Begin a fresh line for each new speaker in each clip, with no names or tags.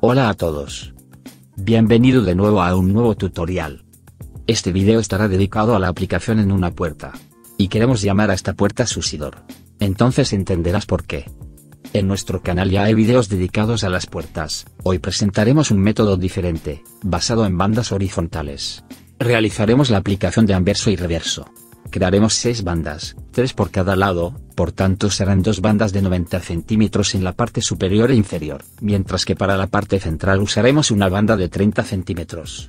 Hola a todos. Bienvenido de nuevo a un nuevo tutorial. Este video estará dedicado a la aplicación en una puerta. Y queremos llamar a esta puerta Susidor. Entonces entenderás por qué. En nuestro canal ya hay videos dedicados a las puertas. Hoy presentaremos un método diferente, basado en bandas horizontales. Realizaremos la aplicación de anverso y reverso. Crearemos 6 bandas, 3 por cada lado, por tanto serán 2 bandas de 90 centímetros en la parte superior e inferior, mientras que para la parte central usaremos una banda de 30 centímetros.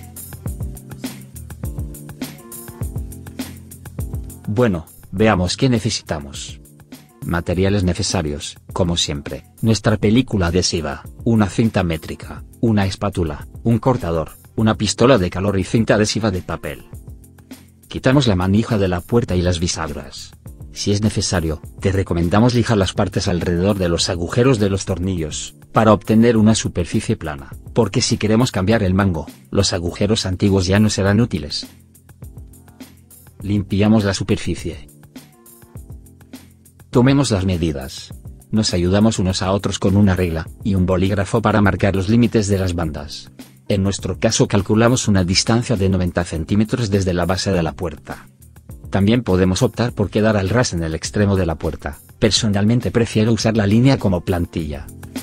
Bueno, veamos qué necesitamos. Materiales necesarios, como siempre, nuestra película adhesiva, una cinta métrica, una espátula, un cortador, una pistola de calor y cinta adhesiva de papel. Quitamos la manija de la puerta y las bisagras. Si es necesario, te recomendamos lijar las partes alrededor de los agujeros de los tornillos, para obtener una superficie plana, porque si queremos cambiar el mango, los agujeros antiguos ya no serán útiles. Limpiamos la superficie. Tomemos las medidas. Nos ayudamos unos a otros con una regla y un bolígrafo para marcar los límites de las bandas. En nuestro caso calculamos una distancia de 90 centímetros desde la base de la puerta. También podemos optar por quedar al ras en el extremo de la puerta. Personalmente prefiero usar la línea como plantilla.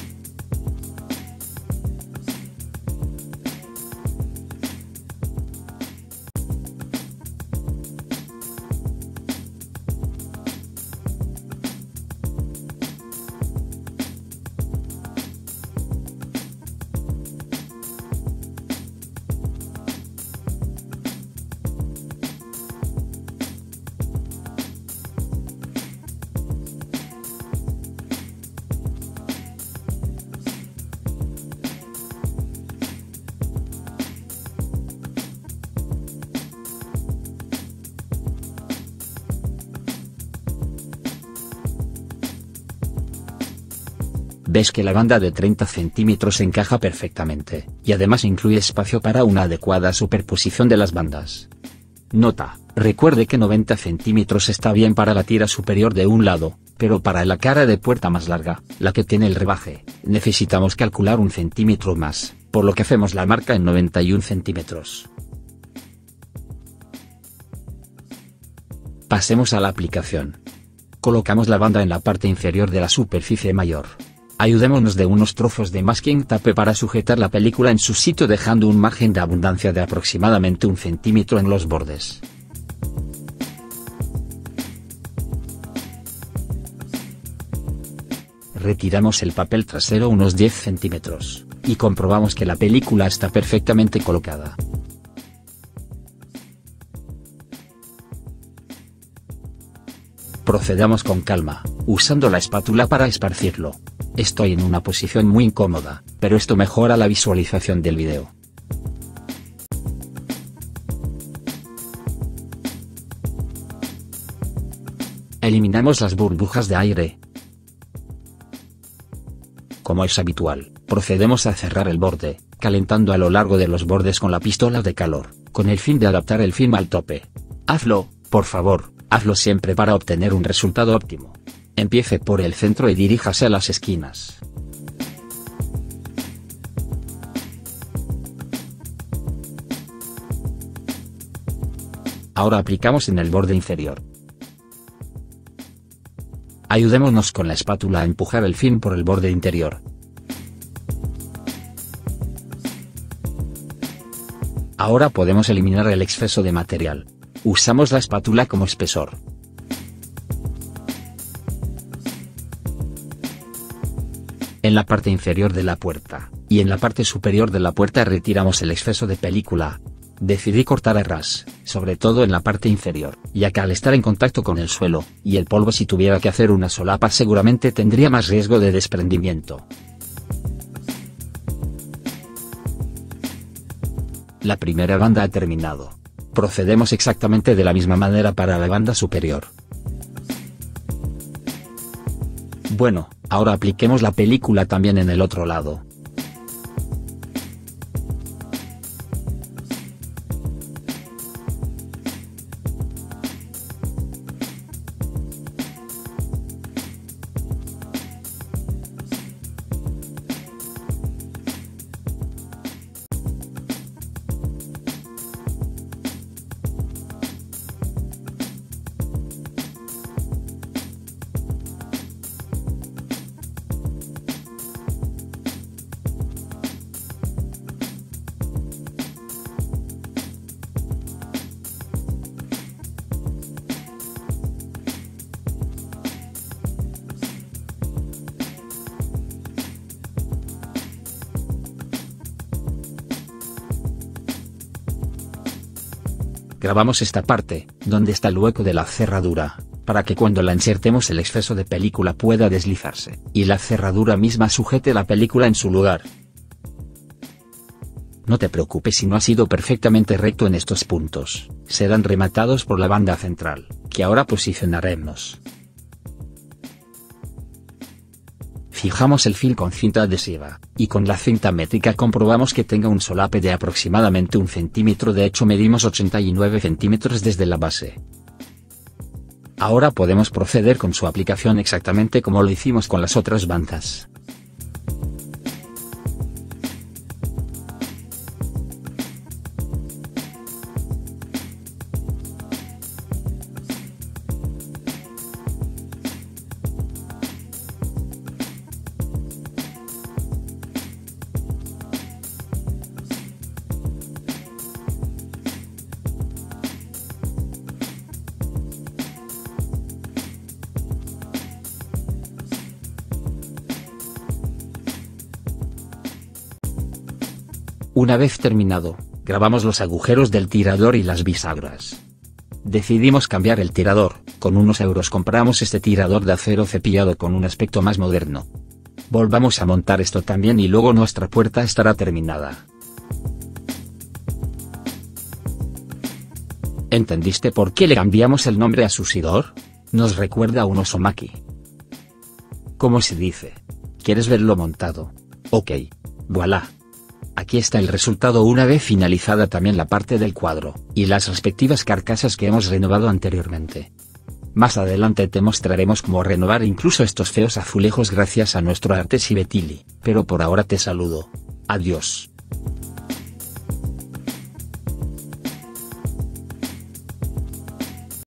Ves que la banda de 30 centímetros encaja perfectamente, y además incluye espacio para una adecuada superposición de las bandas. Nota: recuerde que 90 centímetros está bien para la tira superior de un lado, pero para la cara de puerta más larga, la que tiene el rebaje, necesitamos calcular 1 centímetro más, por lo que hacemos la marca en 91 centímetros. Pasemos a la aplicación. Colocamos la banda en la parte inferior de la superficie mayor. Ayudémonos de unos trozos de masking tape para sujetar la película en su sitio dejando un margen de abundancia de aproximadamente 1 centímetro en los bordes. Retiramos el papel trasero unos 10 centímetros, y comprobamos que la película está perfectamente colocada. Procedamos con calma, usando la espátula para esparcirlo. Estoy en una posición muy incómoda, pero esto mejora la visualización del video. Eliminamos las burbujas de aire. Como es habitual, procedemos a cerrar el borde, calentando a lo largo de los bordes con la pistola de calor, con el fin de adaptar el film al tope. Hazlo, por favor, hazlo siempre para obtener un resultado óptimo. Empiece por el centro y diríjase a las esquinas. Ahora aplicamos en el borde inferior. Ayudémonos con la espátula a empujar el film por el borde interior. Ahora podemos eliminar el exceso de material. Usamos la espátula como espesor. En la parte inferior de la puerta, y en la parte superior de la puerta retiramos el exceso de película. Decidí cortar a ras, sobre todo en la parte inferior, ya que al estar en contacto con el suelo, y el polvo si tuviera que hacer una solapa seguramente tendría más riesgo de desprendimiento. La primera banda ha terminado. Procedemos exactamente de la misma manera para la banda superior. Bueno, ahora apliquemos la película también en el otro lado. grabamos esta parte, donde está el hueco de la cerradura, para que cuando la insertemos el exceso de película pueda deslizarse, y la cerradura misma sujete la película en su lugar. No te preocupes si no ha sido perfectamente recto en estos puntos, serán rematados por la banda central, que ahora posicionaremos. Fijamos el fil con cinta adhesiva, y con la cinta métrica comprobamos que tenga un solape de aproximadamente 1 centímetro, de hecho medimos 89 centímetros desde la base. Ahora podemos proceder con su aplicación exactamente como lo hicimos con las otras bandas. Una vez terminado, grabamos los agujeros del tirador y las bisagras. Decidimos cambiar el tirador, con unos euros compramos este tirador de acero cepillado con un aspecto más moderno. Volvamos a montar esto también y luego nuestra puerta estará terminada. ¿Entendiste por qué le cambiamos el nombre a Susidor? Nos recuerda a un Osomaki. ¿Cómo se dice? ¿Quieres verlo montado? Ok. Voilà. Aquí está el resultado una vez finalizada también la parte del cuadro, y las respectivas carcasas que hemos renovado anteriormente. Más adelante te mostraremos cómo renovar incluso estos feos azulejos gracias a nuestro Artesi Betili, pero por ahora te saludo. Adiós.